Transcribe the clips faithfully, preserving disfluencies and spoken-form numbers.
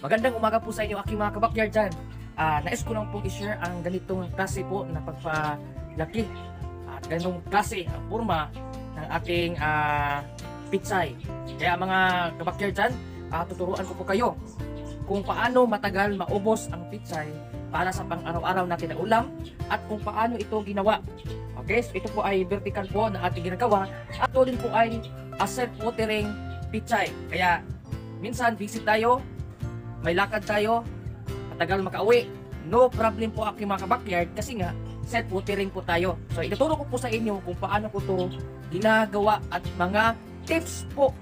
Magandang umaga po sa inyo aking mga kabakyard dyan. Uh, nais ko lang pong i-share ang ganitong klase po na pagpalaki at ganitong klase ang forma ng ating uh, pechay. Kaya mga kabakyard dyan, uh, tuturuan ko po kayo kung paano matagal maubos ang pechay para sa pang-araw-araw natin na ulam at kung paano ito ginawa. Okay, so ito po ay vertical po na ating ginagawa at ito din po ay a self-watering pechay. Kaya minsan busy tayo, may lakad tayo, matagal makauwi, no problem po aking mga kabakyard kasi nga self-watering po tayo. So ituturo ko po sa inyo kung paano ko ito ginagawa at mga tips po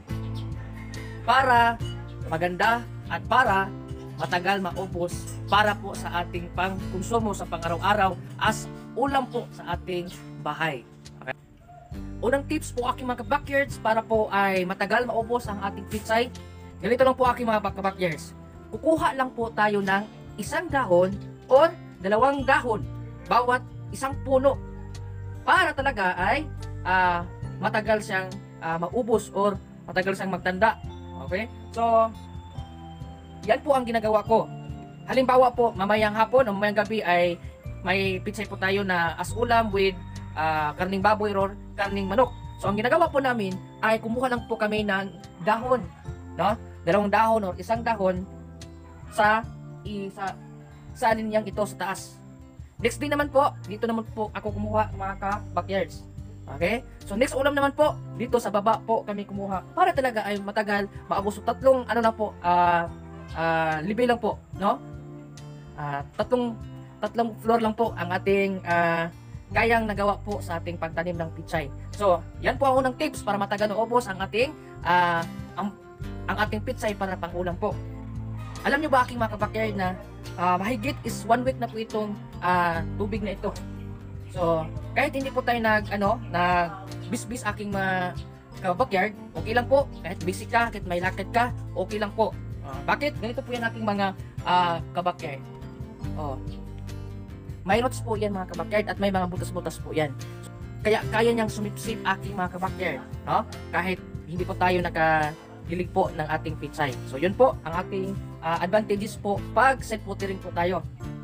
para maganda at para matagal maubos para po sa ating pangkonsumo sa pang-araw-araw as ulam po sa ating bahay. Okay. Unang tips po aking mga backyards para po ay matagal maubos ang ating pechay. Ganito lang po aking mga backyards. Kukuha lang po tayo ng isang dahon or dalawang dahon bawat isang puno para talaga ay uh, matagal siyang uh, maubos or matagal siyang magtanda. Okay? So, yan po ang ginagawa ko. Halimbawa po, mamayang hapon o mamayang gabi ay may pechay po tayo na as ulam with uh, karning baboy or karning manok. So, ang ginagawa po namin ay kumuha lang po kami ng dahon. No? Dalawang dahon o isang dahon sa isa sa linyang ito sa taas. Next day naman po, dito naman po ako kumuha mga ka-backyards. Okay? So next ulam naman po, dito sa baba po kami kumuha para talaga ay matagal maabos. So, tatlong ano lang po, ah uh, uh, libre lang po, no? Uh, tatlong tatlong floor lang po ang ating uh, kayang nagawa po sa ating pagtanim ng pechay. So, yan po ang unang tips para matagal maubos ang ating uh, ang, ang ating pechay para pang-ulam po. Alam nyo ba aking mga kabakyard na uh, mahigit is one week na po itong uh, tubig na ito. So, kahit hindi po tayo nag, ano, nag bis-bis aking mga kabakyard, okay lang po. Kahit busy ka, kahit may lakad ka, okay lang po. Uh, bakit? Ganito po yan aking mga uh, kabakyard. Oh. May roots po yan mga kabakyard at may mga butas-butas po yan. Kaya kaya niyang sumipsip aking mga kabakyard, no? Kahit hindi po tayo naka hilig po ng ating pechay. So yun po ang ating uh, advantages po pag self-watering po tayo.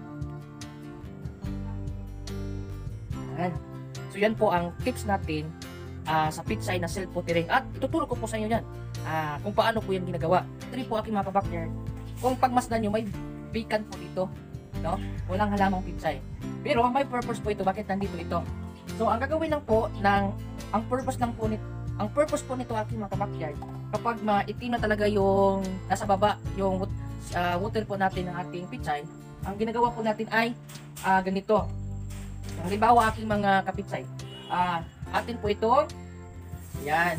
Ayan. So yan po ang tips natin uh, sa pechay na self-watering at ituturo ko po sa inyo yan uh, kung paano po yan ginagawa. Ito rin po aking mga kabakyard. Kung pagmasdan nyo may vacant po dito, no? Walang halamang pechay. Pero may purpose po ito. Bakit nandito ito? So ang gagawin lang po ng ang purpose lang po nito Ang purpose po nito aking mga kabakyard, kapag maitim na talaga yung nasa baba, yung uh, water po natin ng ating pechay, ang ginagawa po natin ay uh, ganito. Halimbawa aking mga kapechay, uh, atin po ito, yan.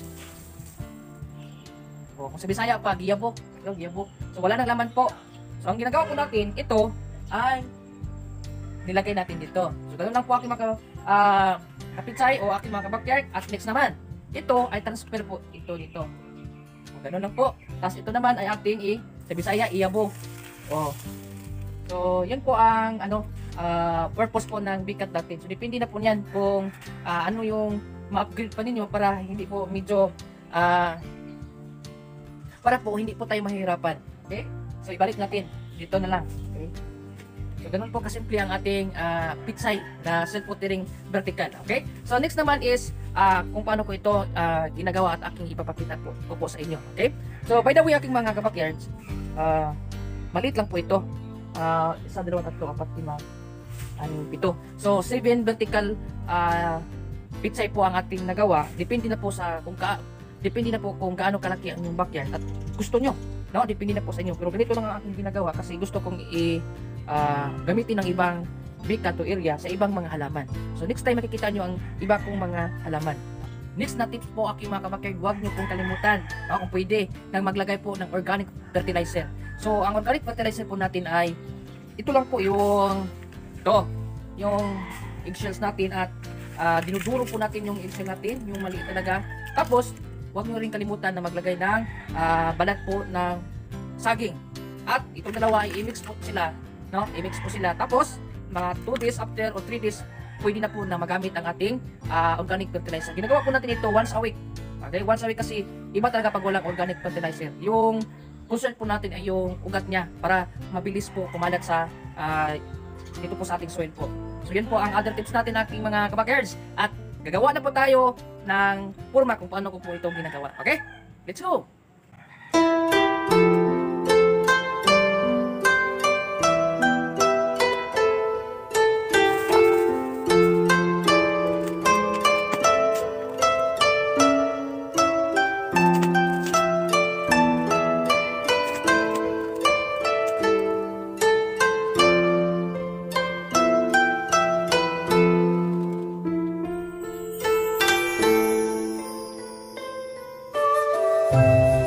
O, kung sa Bisaya pa, giyabok. Ito, giyabok. So wala nang laman po. So ang ginagawa po natin, ito ay nilagay natin dito. So ganoon lang po aking mga uh, kapechay o aking mga kabakyard. At next naman, ito ay transfer po ito dito. O, ganun lang po. Tapos ito naman ay ating i, sa Bisaya, iyabo. O. So, yan po ang ano, uh, purpose po ng bikat natin. So, depende na po yan kung uh, ano yung ma-upgrade pa ninyo para hindi po medyo uh, para po hindi po tayo mahihirapan. Okay? So, ibalik natin. Dito na lang. Okay? So, ganun po kasimple ang ating uh, pechay na self-watering vertical. Okay? So, next naman is uh, kung paano ko ito uh, ginagawa at aking ipapakita po, po, po sa inyo. Okay? So, by the way, aking mga kabakyards, uh, maliit lang po ito. Uh, isa, dalawa, tatlo, apat, lima, anim, pito. So, seven vertical uh, pechay po ang ating nagawa. Depende na po sa kung ka, depende na po kung gaano kalaki ang inyong backyard at gusto nyo. No? Depende na po sa inyo. Pero ganito lang ang aking ginagawa kasi gusto kong i- Uh, gamitin ng ibang bikat o area sa ibang mga halaman. So next time makikita nyo ang iba kong mga halaman. Next na tips po aking mga kabakyard, huwag nyo pong kalimutan uh, kung pwede nang maglagay po ng organic fertilizer. So ang organic fertilizer po natin ay ito lang po yung to, yung eggshells natin at uh, dinuduro po natin yung eggshell natin, yung maliit talaga. Tapos huwag nyo rin kalimutan na maglagay ng uh, balat po ng saging. At itong dalawa ay i-mix po sila, no? I-mix po sila. Tapos, mga two days after o three days, pwede na po na magamit ang ating uh, organic fertilizer. Ginagawa po natin ito once a week. Okay? Once a week kasi iba talaga pag walang organic fertilizer. Yung concern po natin ay yung ugat niya para mabilis po kumalat sa uh, dito po sa ating soil po. So yun po ang other tips natin aking mga kabakyards. At gagawa na po tayo ng purma kung paano ko po ito ginagawa. Okay? Let's go! Bye.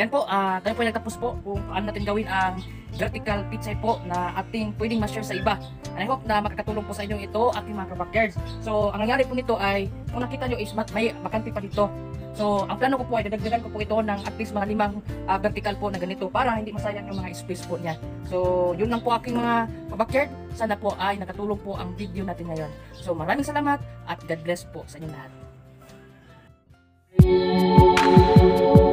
yan po, ah, tayo po ay nagtapos po kung paano natin gawin ang vertical pechay po na ating pwedeng ma-share sa iba. And I hope na makakatulong po sa inyo ito, ating mga kabackyards. So, ang nangyari po nito ay, kung nakita nyo is may bakante pa dito. So, ang plano ko po ay dadagdagan ko po ito ng at least mga limang uh, vertical po na ganito para hindi masayang yung mga space po niya. So, yun lang po aking mga kabackyard. Sana po ay nakatulong po ang video natin ngayon. So, maraming salamat at God bless po sa inyo lahat.